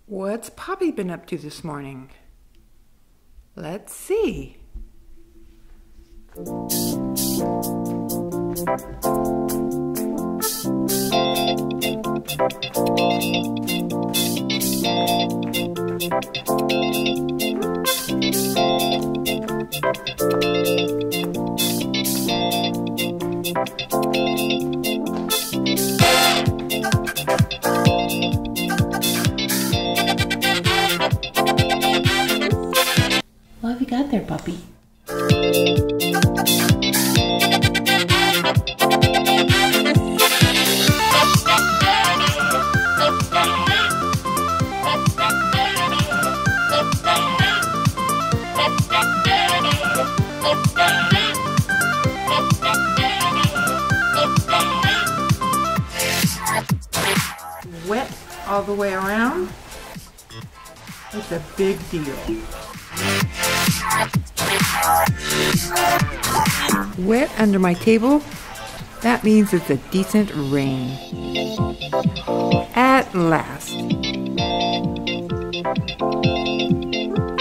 What's Poppy been up to this morning? Let's see. What have you got there, puppy? Wet all the way around. It's a big deal. Wet under my table, that means it's a decent rain. At last.